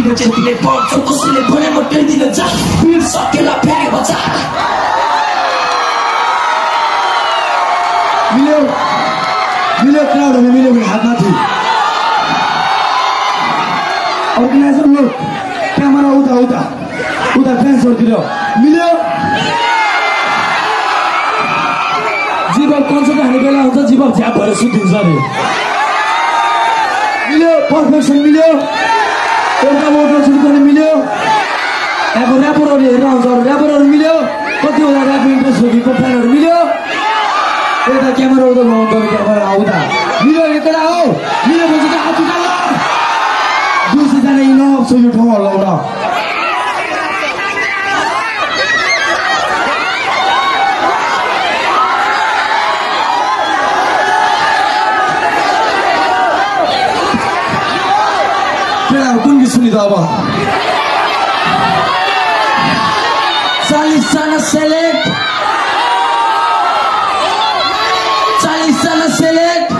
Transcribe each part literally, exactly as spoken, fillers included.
तिम्रो चेतीले पढ्छ कसैले भने म टेर्दिन जा पिर सकेला फेरि बचा मिल्यो मिल्यो क्राउडहरु मिल्यो भने हात माथि अर्गनाइजर लोक क्यामेरा उता उता उता फ्यान्सहरुतिर मिल्यो जीव कन्सर्ट हाने बेला हुन्छ जीव झ्याप भएर सुतिन्छ अरे मिल्यो पर्फेक्सन मिल्यो एउटा मोटर सुरु गर्ने मिल्यो अब ऱ्यापरहरु हेरेर आउँछ ऱ्यापरहरु मिल्यो कति होला ऱ्याप इन्ट्रेस्ट होकीको फ्यानहरु मिल्यो एउटा क्यामेरा उता लगाउनु क्यामेरा आउँदा मिल्यो एकटा हो मिल्यो भने चाहिँ हात उठाउनु दुई जना इनफ छ यो ठाउँहरु लाउन कुन गीत सुनि त अब चालीस जना सेलेक्ट चालीस जना सेलेक्ट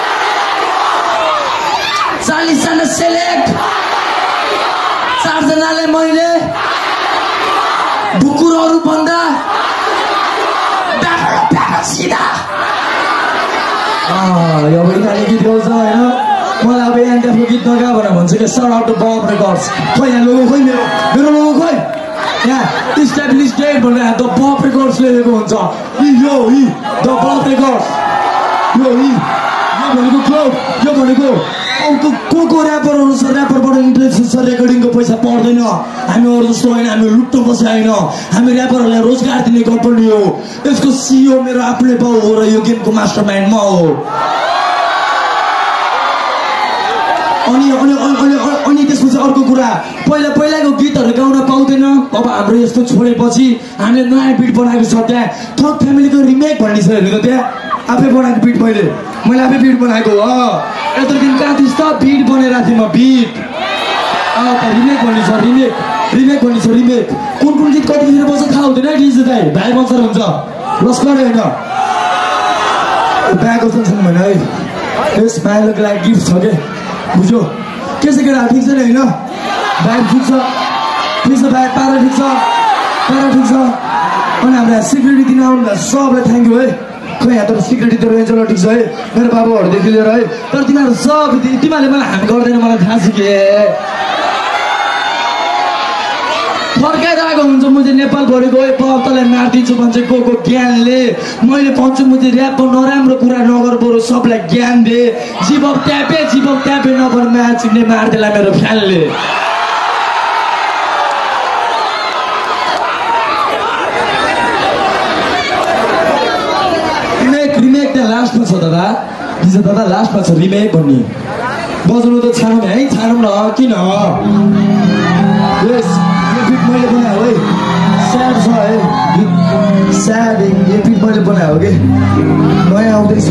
चालीस जना सेलेक्ट चारजनाले मैले बुकुरहरू भन्दा सिधा यो यिनीहरूले गीत गाउँछ होइन मलाई अब एन्टाफको गीत नगा भनेर भन्छ कि sort out the bob records खोइ यहाँ लोगो खोइ मेरो मेरो लोगो खोइ यहाँ इस्टाब्लिस डेट भनेर द बब रेकर्ड्स लेखेको हुन्छ यो हि द बब रेकर्ड्स यो हि यो भनेको क्लब यो भनेको अर्को को को ऱ्यापरहरू छ ऱ्यापरबाट इन्ट्रेस्ट छ रेकर्डिङको पैसा पर्दैन हामीहरू जस्तो होइन हामी लुट्न बसे होइन हामी ऱ्यापरहरूलाई रोजगार दिने कम्पनी हो यसको सिइओ मेरो आफ्नै बाउ हो र यो गेमको मास्टर माइन्ड म हो अनि अनि अनि अनि त्यसपछि अर्को कुरा पहिला पहिलाको गीतहरू गाउन पाउँदैन अब हाम्रो यस्तो छोडेपछि हामीले नयाँ बिट बनाएको छ त्यहाँ थक फ्यामिलीको रिमेक भन्ने छ हेर्नु त त्यहाँ आफै बनाएको बिट मैले मैले आफै बिट बनाएको हो यत्रो दिन कहाँ थिइस् त बिट बनाइरहेको थिएँ म बिट रिमेक भन्ने छ रिमेक रिमेक भन्ने छ रिमेक कुन कुन गीत कतिखेर बस्छ थाहा हुँदैन डिजे दाइ भाइ बन्सर हुन्छ लस्कर होइन ब्याग छैन भने है यस भाइको लागि गिफ्ट छ के बुझ्यो के छ केटा ठिक छ नि होइन भाइ ठिक छ ठिक छ भाइ पारा ठिक छ पारा ठिक छ अनि हाम्रो सिक्युरिटी दिन आउनु सबलाई थ्याङ्क यू है खै यहाँ तर सिक्युरिटी त रेन्जर ठिक छ है मेरो बाबुहरूदेखि लिएर है तर तिमीहरू सब तिमीहरूले मलाई हाम गर्दैन मलाई थाहा छ के फर्काइरहेको हुन्छ म चाहिँ नेपालभरिको है पप तँलाई मारिदिन्छु भन्छ को को ज्ञानले मैले भन्छु म चाहिँ ऱ्यापको नराम्रो कुरा नगर बरु सबलाई ज्ञान दे जीवक ट्यापे जीवक ट्यापे नगर म्याच चिन्ने मार्देला मेरो फ्यानले रिमेक रिमेक त्यहाँ लास्टमा छ दादा दिन्छ दादा लास्टमा छ रिमेक भन्ने बजाउनु त छानौँ है छानौँ न किन यस यो गीत मैले बनाएको है स्याड छ है गीत स्याड यो गीत मैले बनाएको कि नयाँ आउँदैछ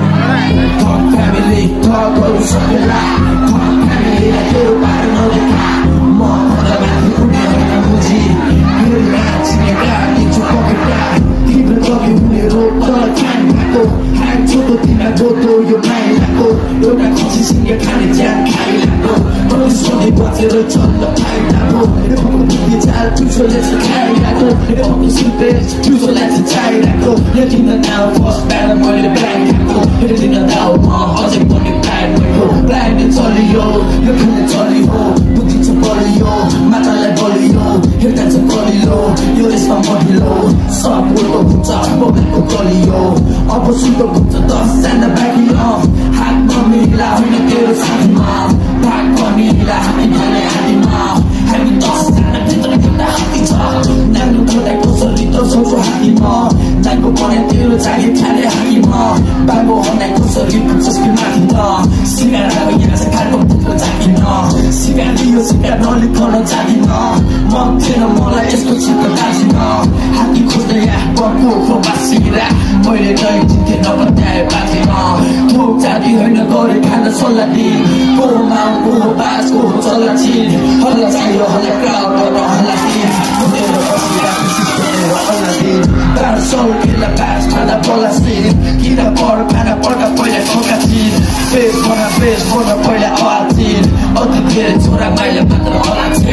छोटो तिमीलाई जोतो यो माइलाको एउटा खुसीसँग खाने ज्यान खाइलाको सोधे बचेर चल्न खाइलाको बुद्धि चाल टुसोले चाहिँ खाइलाको सिल्पे टुसोलाई चाहिँ चाहिरहेको यो दिन नाउ फर्स्ट ब्याड मैले ब्ल्याक खाएको यो दिन नाउ म अझै पनि ब्ल्याक भएको ब्ल्याकले चलियो यो खेल्ने चलियो बुद्धि चाहिँ बलियो मातालाई बलियो हेर्दा चाहिँ गलिलो यो यसमा मढिलो सब उल्टो हुन्छ बबेको गलियो अब सुल्टो हुन्छ दसजना बाँकियो हातमा मिला होइन तेरो साथीमा भागमा मिला हामी खाने हातीमा हामी दसजना भित्र भित्र हाती छ नाङ्गो खोलाइ कसरी त सोचो हातीमा नाङ्गो बनाइ तेरो जागे खाने हातीमा बाबु हनाइ कसरी पुग्छस् कि माथि त सिगार अब यहाँ चाहिँ खाएको पुग्न जागिन सिगार दियो सिगार नलिकन जागिन मन थिएन मलाई यस्तो चित्त दार्जिन हाती खोज्दै आएको खो बासिरा मैले नै जित्थेँ नबत्याए बाँचेन थोक जाति होइन गरे खान सल्लाह दिए को माउ को बास को चल्ला छिन हल्ला चाहियो हल्ला क्राउड र हल्ला दिन मेरो बसिरहेको सिस्टम हल्ला दिन बार सौ खेला बास खाँदा बल्ला सिन किन पर खाना पर्दा पहिला ठोका छिन पेस बना पेस बना पहिला आवाज छिन अति धेरै छोरा माइला मात्र होला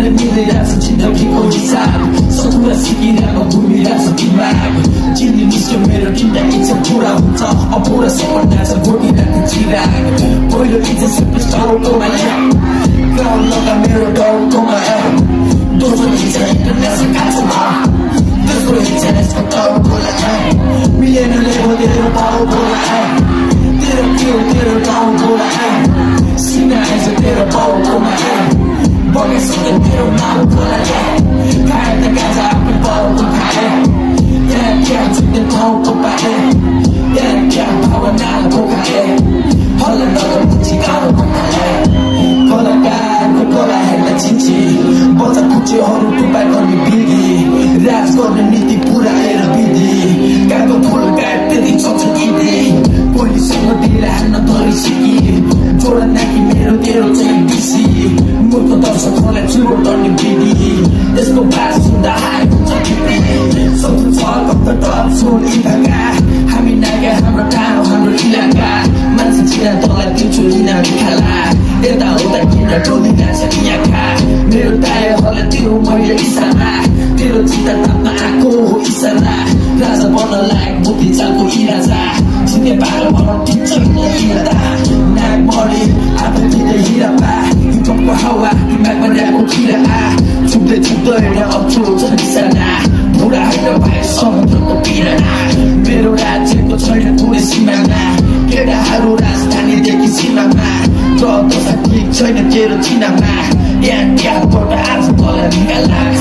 अहिले मिलिरहेछ जिन्दगीको हिसाब सब कुरा सिकिरहेको घुमिरहेछ दिमाग चिन्ने निस्क्यो मेरो तिनटा इच्छा पुरा हुन्छ अपुरा सपना छ घोटिरहेको चिराग पहिलो इच्छा सबै टाउकोमा गाउँ लगा मेरो टाउकोमा दोस्रो इच्छा इन्टरनेसनल काछोमा तेस्रो इच्छा यसको टाउकोला मिलेन लेबो तेरो बाउकोला तेरो के हो तेरो टाउकोला सिना आएछ तेरो बाउकोमा बगेसम्म तेरो नाउकोला खाए त गाजा आफ्नो बाउको खाए यहाँ क्या छुट्ने ठाउँको पाए यहाँ क्या भावनाको खाए हल्ला नगर पुची गाउँको खाए कलाकारको कला हेर्न चिन्छे बच्चा कुचेहरू टुपाइ गर्ने विधि राज गर्ने नीति पुऱ्याएर विधि कागो फुल गाए त्यति चल्छ इदे कोहीसँग ढिला हान्न थरी सिकी जोडा नाकी मेरो तेरो चाहिँ बिसी मूर्ख दर्शकहरूलाई चुरो गर्ने विधि यसको भाष सुन्दा हाय हुन्छ सबै छ कप्त टप सुन इलाका हामी नागा हाम्रो ठाउँ हाम्रो इलाका मान्छे चिना तँलाई दिन्छु हिँडा खाला यता उता किन डोलिरहेछ यहाँ मेरो दायाँहरूले तिरो मैले इसारा तेरो चिता ताप्न आएको हो इसारा राजा बन्न लायक बुद्धि चालको इराजा चिन्ने पागल भनौँ ठिक छैन इरादा नाक मरे आफै दिँदै हिरा पा हिपहपको हावा दिमागमा ल्याएको किरा आ छुट्दै छुट्दै अप्ठ्यारो छ निशाना बुढा होइन भए समुद्रको पिराना मेरो राज्यको छैन कुनै सिमाना केटाहरू राजधानीदेखि सीमामा दशा ठिक छैन तेरो चिनामा यहाँ त्यहाँबाट आज तँलाई निकाल लाग्छ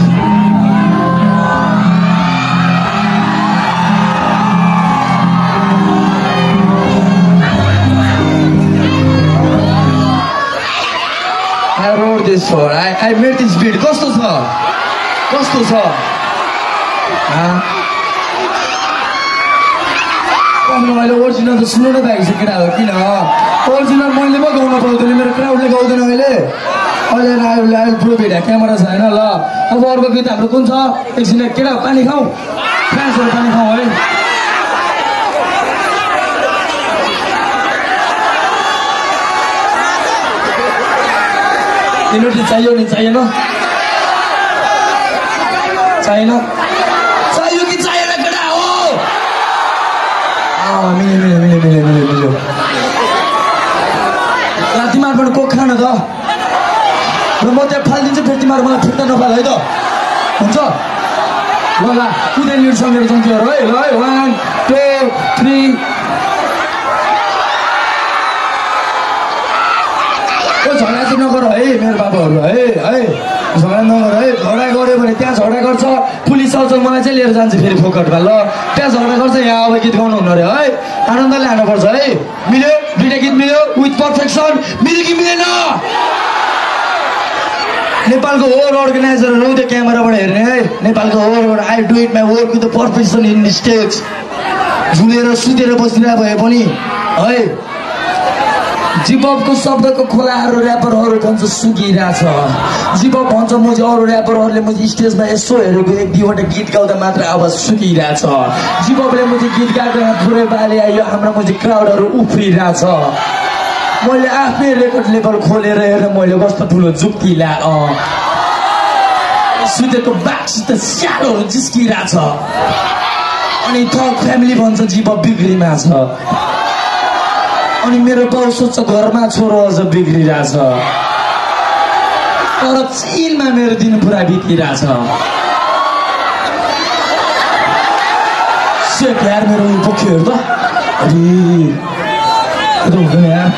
I wrote this for. I, I made this beat. कस्तो छ कस्तो छ मैले ओरिजिनल त सुन्नु नै पाएको छु केटाहरू किन ओरिजिनल मैले पो गाउन पाउँदैन मेरो क्राउडले गाउँदैन अहिले अहिले आयो आयो प्रुभ इट क्यामेरा छ होइन ल अब अर्को गीत हाम्रो कुन छ एकछिन केटा पानी खाऊ फ्यान्सहरू पानी खाऊ है युनिटी चाहियो नि चाहिएन चाहिएन चाहियो कि चाहिएन केटा हो मिल्यो मिल्यो मिल्यो मिल्यो मिल्यो मिल्यो तिमीहरू पनि कोक खान त र म त्यहाँ फालिदिन्छु फेरि तिमीहरू मलाई फिर्ता नफाल है त हुन्छ ल ल कुनै लिड सङ्गेर जान्थ्यो है ल है वान टू थ्री झगडा चाहिँ नगर है मेरो बाबाहरू है है झगडा नगर है झगडा गऱ्यो भने त्यहाँ झगडा गर्छ पुलिस आउँछ मलाई चाहिँ लिएर जान्छ फेरि फोकटमा ल त्यहाँ झगडा गर्छ यहाँ अब गीत गाउनु हुनु अरे है आनन्दले हान्नुपर्छ है मिल्यो दुइटा गीत मिल्यो विथ पर्फेक्सन मिल्यो कि मिलेन नेपालको होल अर्गनाइजरहरू त्यो क्यामेराबाट हेर्ने है नेपालको होलबाट I do it my work with the perfection in stage झुलेर सुतेर बसिरहेको भए पनि है जिपअपको शब्दको खोलाहरू ऱ्यापरहरू भन्छ सुकिरहेछ जिपअप भन्छ म चाहिँ अरू ऱ्यापरहरूले म चाहिँ स्टेजमा यसो हेरेको एक दुईवटा गीत गाउँदा मात्र आवाज सुकिरहेछ जिपअपले म चाहिँ गीत गाएको यहाँ पुरै बाले आयो हाम्रो म चाहिँ क्राउडहरू उफ्रिरहेछ मैले आफ्नै रेकर्ड लेभल खोलेर हेरेर मैले कस्तो ठुलो जुक्ति ला सुतेको बाघसित स्यालोहरू जिस्किरहेछ अनि थक फ्यामिली भन्छ जिपअप बिग्रीमा छ अनि मेरो बाउ सोच्छ घरमा छोरो अझ बिग्रिरहेछ तर चिनमा मेरो दिन पुरा बितिरहेछ सेट यार मेरो पोख्यो हेर त अरे हुँदैन यार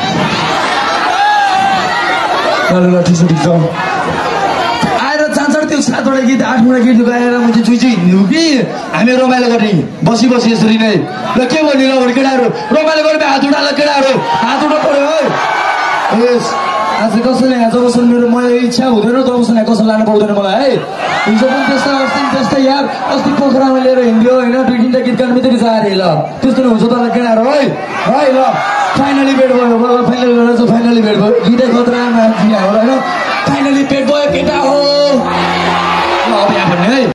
ल ल ठिक छ ठिक छ आएर चार त्यो सातवटा गीत आठवटा गीत गाएर म चाहिँ चुइचु हिँड्नु कि हामी रमाइलो गर्ने बसी बसी यसरी नै ल के भन्ने ल भने केटाहरू रमाइलो गर्ने हात उठाएर केटाहरू हात उठा पऱ्यो है यस आज कसैले यहाँ जबसम्म मेरो मलाई इच्छा हुँदैन तबसम्म यहाँ कसैले लानु पाउँदैन मलाई है हिजो पनि त्यस्तै अस्ति पनि त्यस्तै यार अस्ति पोखरामा लिएर हिँड्यो होइन दुई तिनवटा गीत गाउनु बित्तिकै जारे ल त्यस्तो हुन्छ त केटाहरू है है ल फाइनली भेट भयो फाइनली गरेर फाइनली भेट भयो गीतै खतरामा होइन फाइनली भेट भयो केटा हो अब यहाँ भन्ने है